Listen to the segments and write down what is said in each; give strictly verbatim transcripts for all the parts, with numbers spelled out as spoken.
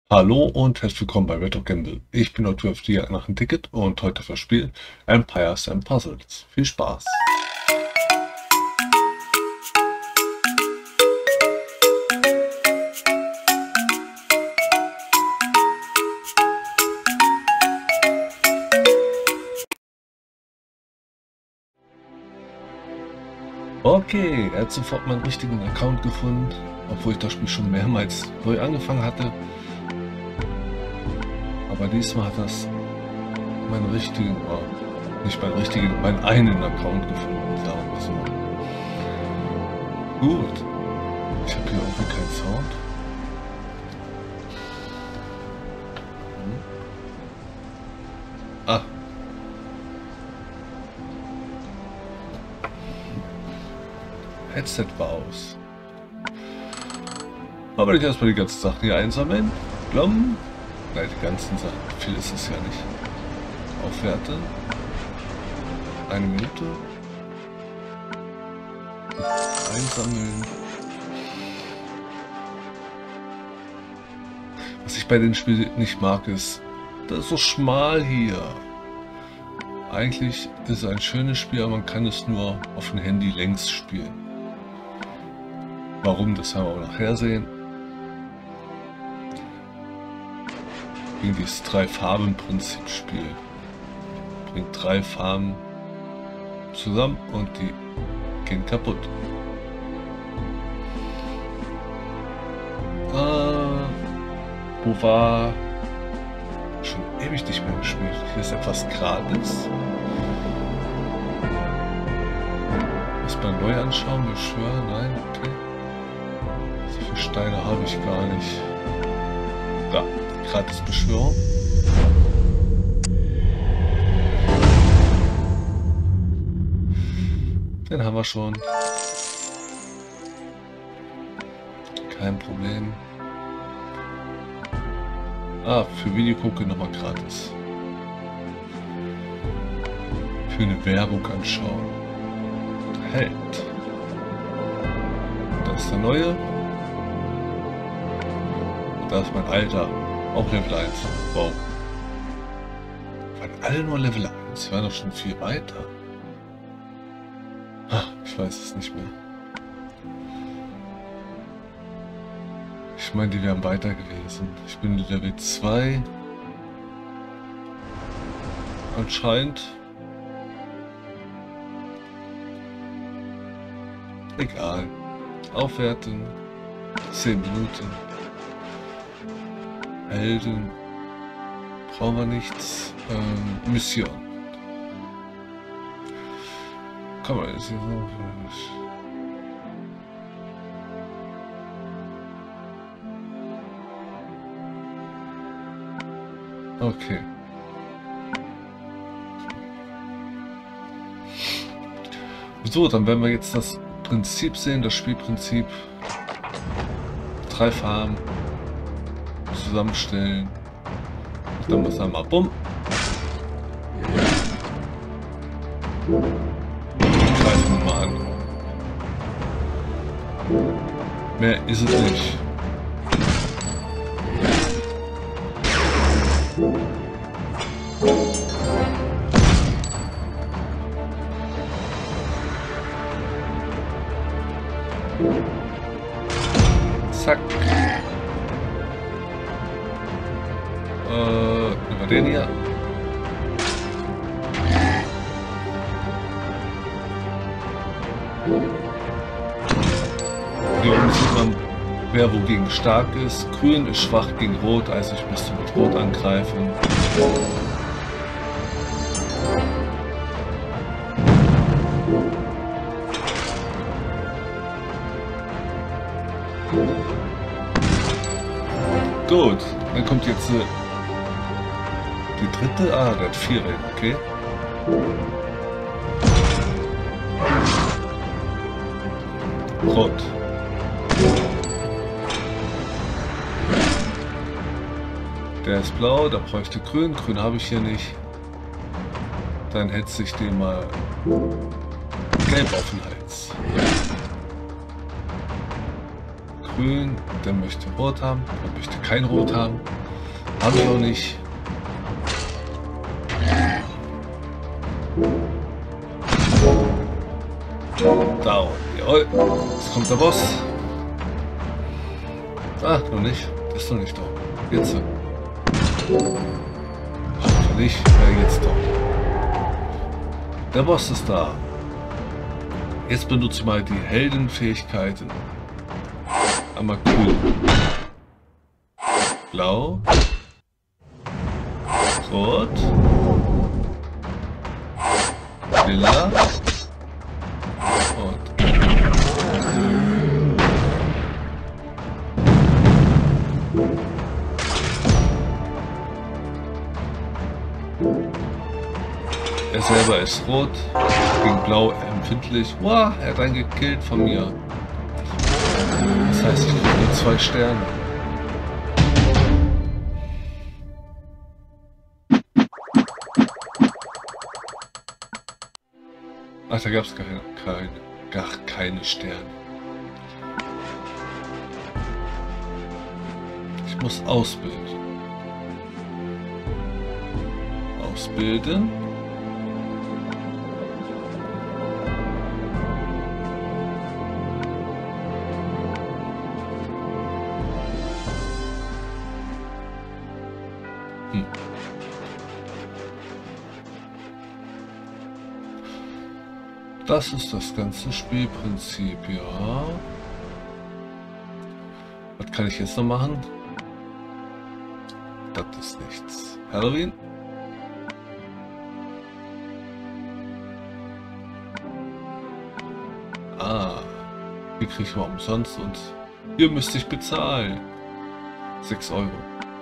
Hallo und herzlich willkommen bei Retro Gamble. Ich bin heute auf die Jagd nach einem Ticket und heute für das Spiel Empires and Puzzles. Viel Spaß! Okay, er hat sofort meinen richtigen Account gefunden, obwohl ich das Spiel schon mehrmals neu angefangen hatte. Aber diesmal hat das meinen richtigen, oh, nicht meinen richtigen, meinen einen Account gefunden, sagen wir so. Gut, ich habe hier irgendwie keinen Sound. Hm. Ah. Headset war aus. Aber ich erstmal die ganzen Sachen hier einsammeln. Blum. Nein, die ganzen Sachen. Viel ist es ja nicht. Aufwerte. Eine Minute. Einsammeln. Was ich bei den Spielen nicht mag, ist, das ist so schmal hier. Eigentlich ist es ein schönes Spiel, aber man kann es nur auf dem Handy längs spielen. Warum, das haben wir auch nachher sehen. Wegen dieses Drei-Farben-Prinzip-Spiel. Bringt drei Farben zusammen und die gehen kaputt. Äh, wo war... Schon ewig nicht mehr gespielt. Hier ist etwas gratis. Erstmal neu anschauen, beschwören, nein, okay. So viele Steine habe ich gar nicht. Ja, gratis Beschwörung. Den haben wir schon. Kein Problem. Ah, für Video gucke nochmal gratis. Für eine Werbung anschauen. Held. Das ist der neue. Da ist mein alter. Auch Level eins. Wow. Waren alle nur Level eins? Die waren doch schon viel weiter. Ach, ich weiß es nicht mehr. Ich meine, die wären weiter gewesen. Ich bin Level zwei. Anscheinend. Egal. Aufwerten. zehn Minuten. Helden. Brauchen wir nichts. Ähm, Mission. Kann man jetzt hier so. Okay. So, dann werden wir jetzt das Prinzip sehen, das Spielprinzip. Drei Farben zusammenstellen. Und dann müssen wir mal bumm. Greifen wir mal an. Mehr ist es nicht. Zack. Äh, nehmen wir den hier. Hier oben sieht man, wer wogegen stark ist. Grün ist schwach gegen Rot, also ich müsste mit Rot angreifen. Gut, dann kommt jetzt äh, die dritte. Ah, der hat vier Räder, okay. Rot. Der ist blau, da bräuchte grün. Grün habe ich hier nicht. Dann hetze ich den mal gelb auf den Hals. Grün, der möchte Rot haben, der möchte kein Rot haben. Habe ich auch nicht. Down. Jawohl. Jetzt kommt der Boss. Ah, noch nicht. Das ist noch nicht da. Jetzt. Ich hoffe nicht. Ja, jetzt doch. Der Boss ist da. Jetzt benutze ich mal die Heldenfähigkeiten. Einmal cool. Blau. Rot. Lila. Und er selber ist rot, gegen blau empfindlich. Wow, er hat einen gekillt von mir. Das heißt, ich kriege nur zwei Sterne. Ach, da gab es keine, keine, gar keine Sterne. Ich muss ausbilden. Ausbilden. Hm. Das ist das ganze Spielprinzip, ja. Was kann ich jetzt noch machen? Das ist nichts. Halloween? Ah, hier kriege ich mal umsonst und hier müsste ich bezahlen. sechs Euro.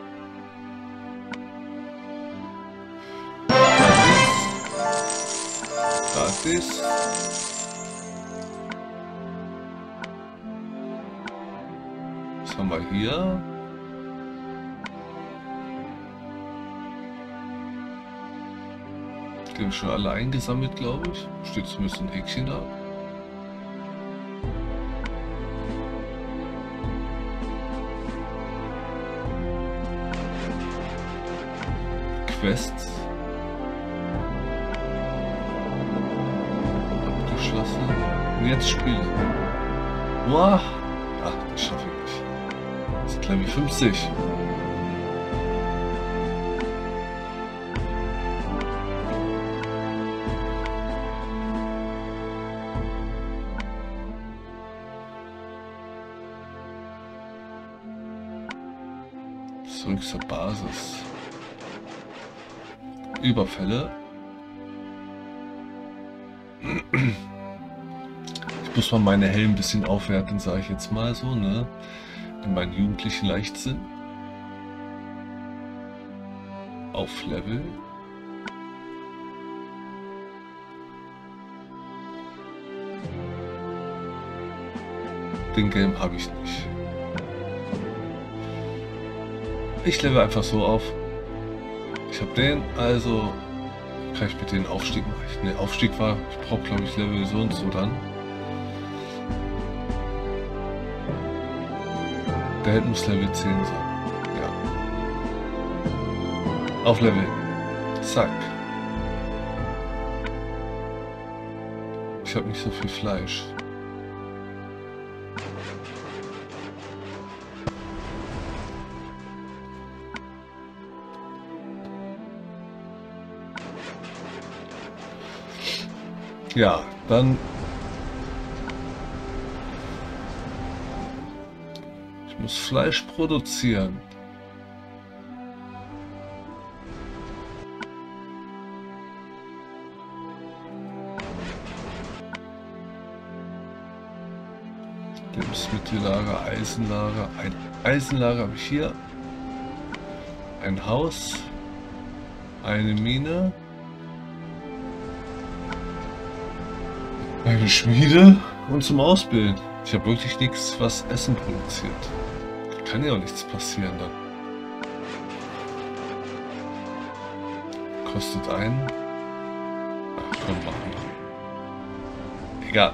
Gratis. Was haben wir hier? Die haben schon alle eingesammelt, glaube ich. Steht zumindest ein Häkchen da. Quests. Abgeschlossen. Und jetzt spielen. Wow. Ach, das schaffe ich nicht. Das ist Level fünfzig. Zurück zur Basis. Überfälle. Ich muss mal meine Helden ein bisschen aufwerten, sage ich jetzt mal so, ne? In meinen jugendlichen Leichtsinn. Auf Level. Den Game habe ich nicht. Ich level einfach so auf. Ich habe den, also kann ich mit den Aufstieg machen. Ne, Aufstieg war, ich brauche glaube ich Level so und so dann. Der Held muss Level zehn sein. Ja. Auf Level. Zack. Ich habe nicht so viel Fleisch. Ja, dann ich muss Fleisch produzieren. Lebensmittellager, Eisenlager. Ein Eisenlager habe ich hier. Ein Haus. Eine Mine. Eine Schmiede und zum Ausbilden. Ich habe wirklich nichts, was Essen produziert. Kann ja auch nichts passieren dann. Kostet ein. Ach komm, machen wir. Egal.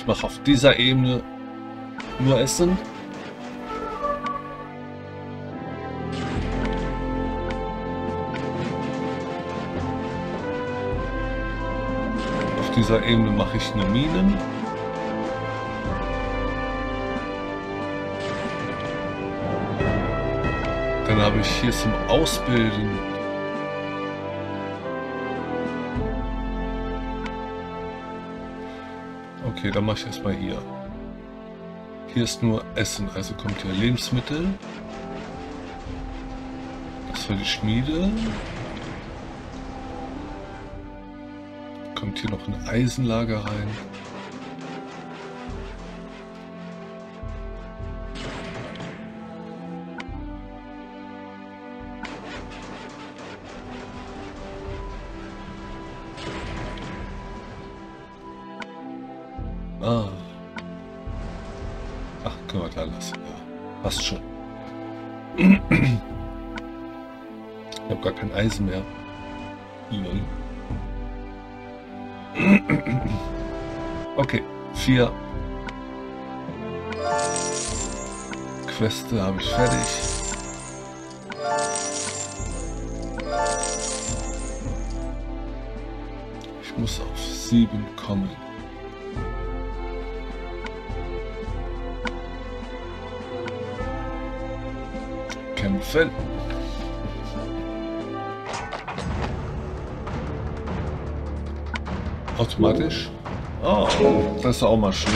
mache auf dieser Ebene nur Essen. Auf dieser Ebene mache ich eine Minen. Dann habe ich hier zum Ausbilden okay, dann mache ich erstmal hier. Hier ist nur Essen, also kommt hier Lebensmittel. Das war die Schmiede. Kommt hier noch ein Eisenlager rein. Ah. Ach, können wir da lassen. Ja, passt schon. Ich habe gar kein Eisen mehr. Lol. Okay, vier Queste habe ich fertig. Ich muss auf sieben kommen. Kämpfen. Automatisch. Oh, das ist auch mal schön.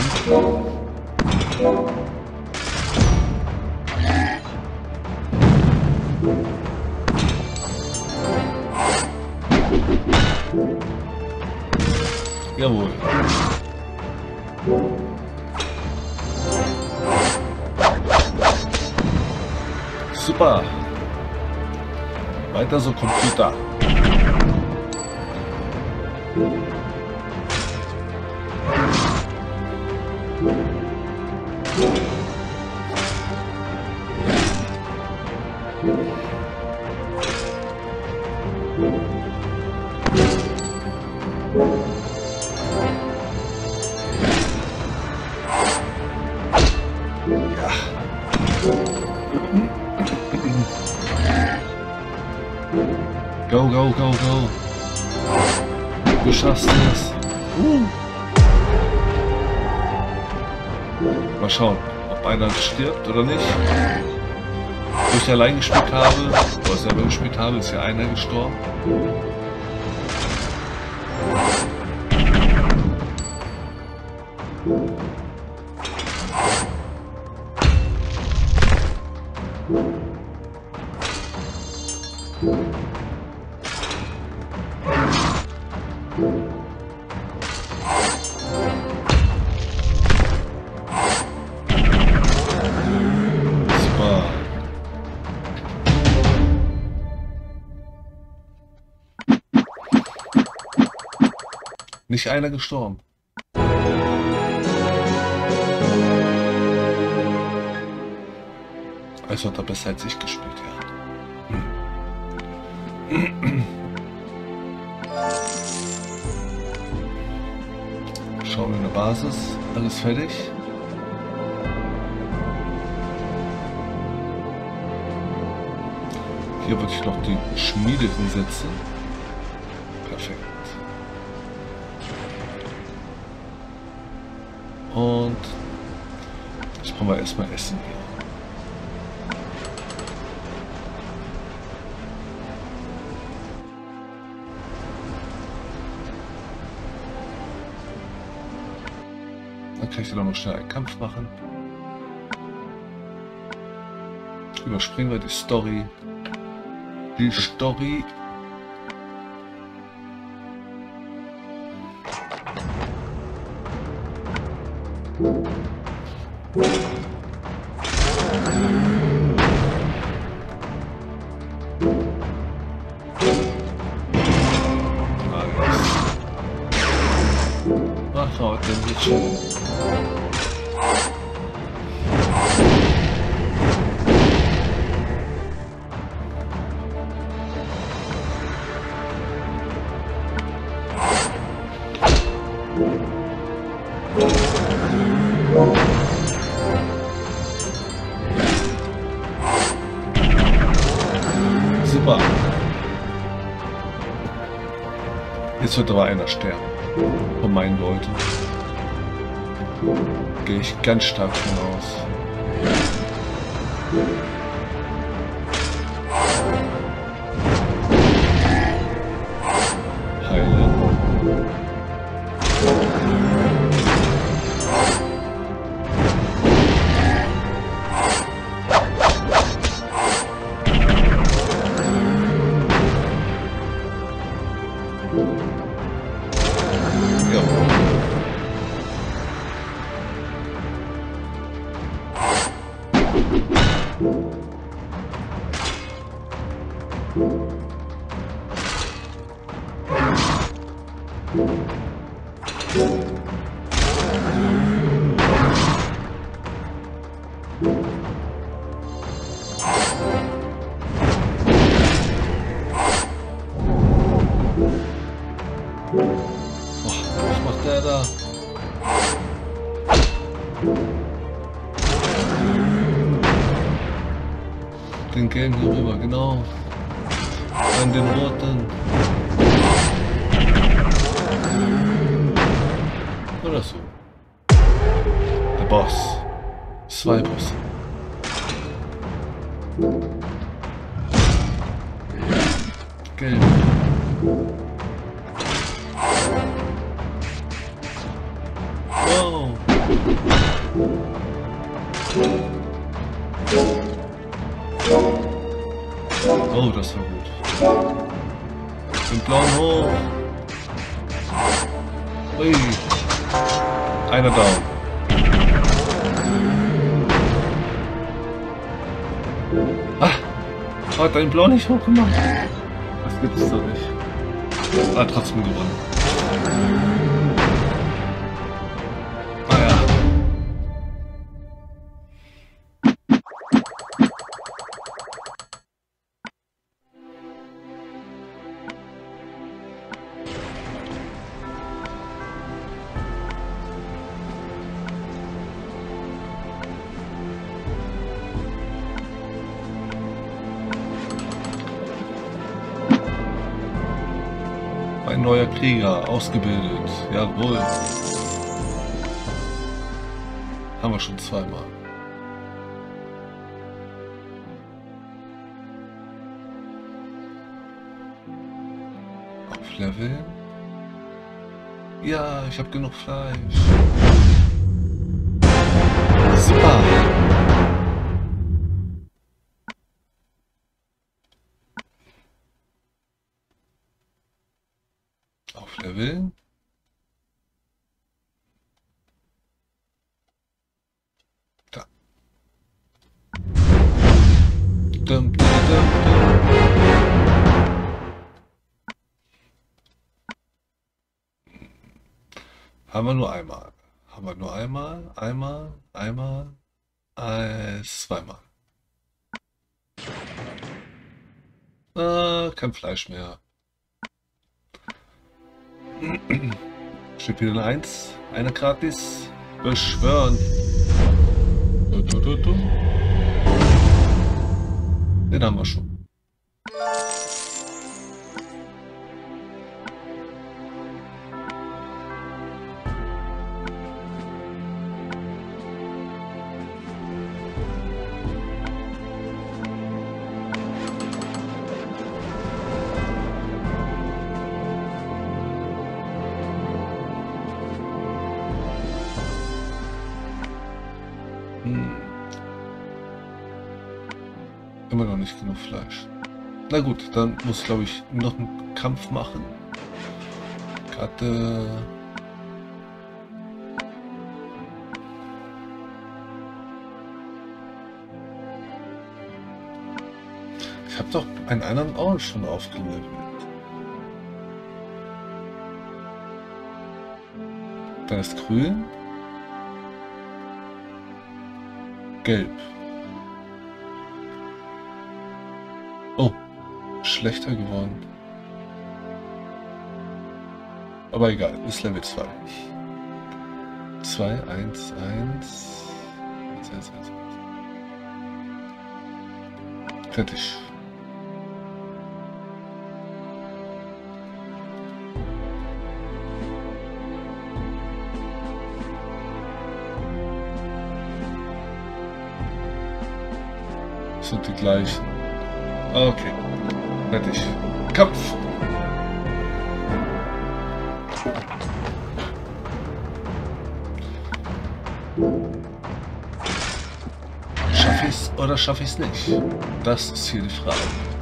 Jawohl. Super. Weiter so, Computer. Go, go, go, go. Du schaffst es. Uh. Mal schauen, ob einer stirbt oder nicht. Wo ich allein gespielt habe, wo ich selber gespielt habe, ist ja einer gestorben. Nicht einer gestorben. Also hat er besser als ich gespielt, ja. Schauen wir in der Basis. Alles fertig. Hier würde ich noch die Schmiede hinsetzen. Perfekt. Und jetzt brauchen wir erstmal Essen hier. Dann kann ich dann noch schnell einen Kampf machen. Überspringen wir die Story. Die Story. Ach, heute wird schön. Super. Jetzt wird aber einer sterben. Von meinen Leuten. Gehe ich ganz stark von aus. Heilen. Den gelben hier rüber, genau. An den roten. Oder so. Der Boss. Zwei Bosse. Gelb. Wow. Oh, das war gut. Den blauen hoch. Ui. Einer down. Ah, hat den blau nicht hochgemacht. Das gibt es doch nicht. Ah, trotzdem gewonnen. Ah ja. Ein neuer Krieger, ausgebildet. Jawohl. Haben wir schon zweimal. Aufleveln. Ja, ich habe genug Fleisch. Super. Aufleveln. Da. Dum, dum, dum, dum. Haben wir nur einmal. Haben wir nur einmal, einmal, einmal, äh, zweimal. Äh, kein Fleisch mehr. Steht wieder eins, eine gratis. Beschwören. Du, du, du, du. Den haben wir schon. Hm. Immer noch nicht genug Fleisch. Na gut, dann muss ich, glaube ich, noch einen Kampf machen. Karte. Ich habe doch einen anderen auch schon aufgelevelt. Da ist grün. Gelb. Oh, schlechter geworden. Aber egal, ist Level zwei. zwei, eins, eins. Fertig. sind die gleichen. Okay. Fertig. Kampf! Schaffe ich es oder schaffe ich es nicht? Das ist hier die Frage.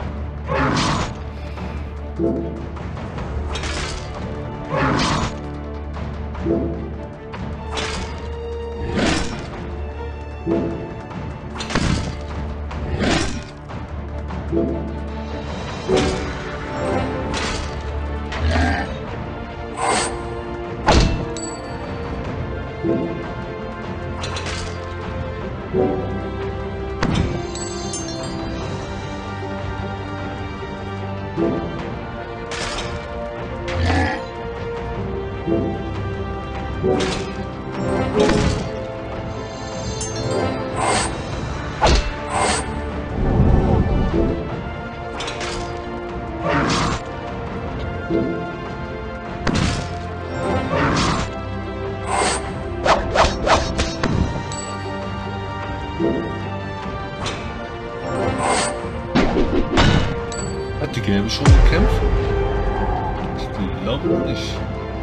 Hat die Gelbe schon gekämpft? Ich glaube nicht.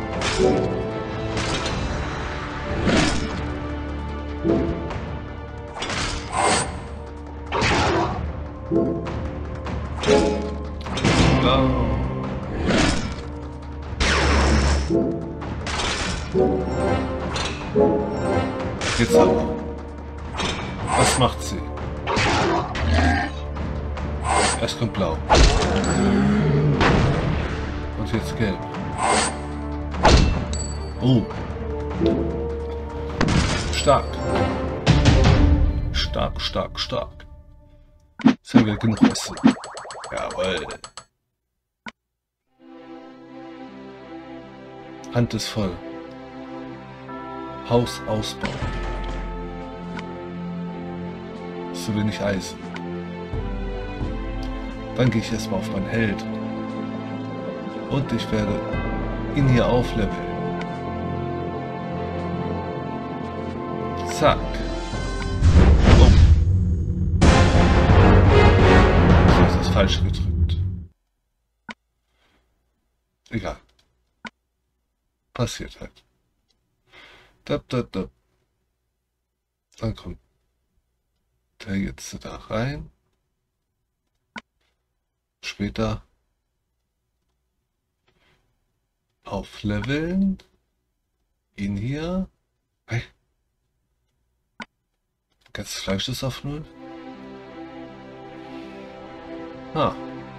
Ja. Jetzt aber. Was macht sie? Erst kommt Blau. Und jetzt Gelb. Oh. Stark. Stark, stark, stark. Jetzt haben wir genug Essen. Jawohl. Hand ist voll. Haus ausbauen. Zu wenig Eisen. Dann gehe ich erstmal auf meinen Held. Und ich werde ihn hier aufleveln. Zack. Oh. Ich habe das Falsche gedrückt. Egal. Passiert halt. Dab, dab, dab. Dann kommt der jetzt da rein. Später aufleveln. Ihn hier. Hey. Ganzes Fleisch ist auf null. Ah.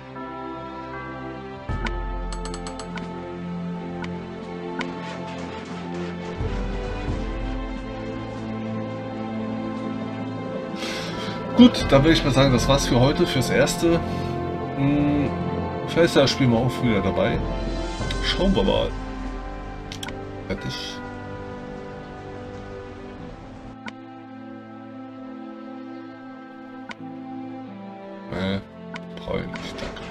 Gut, dann würde ich mal sagen, das war's für heute, fürs Erste. Hm, vielleicht ist das Spiel mal auch wieder dabei. Schauen wir mal. Fertig. Ne, brauche ich nicht, danke.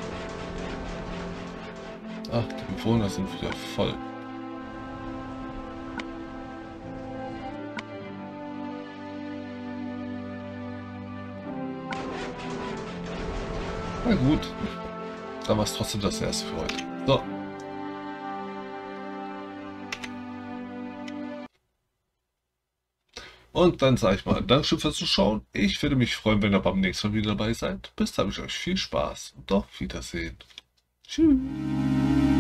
Ach, die Bewohner sind wieder voll. Na gut, dann war es trotzdem das Erste für heute. So. Und dann sage ich mal Dankeschön fürs Zuschauen. Ich würde mich freuen, wenn ihr beim nächsten Mal wieder dabei seid. Bis dahin wünsche ich euch viel Spaß und auf Wiedersehen. Tschüss.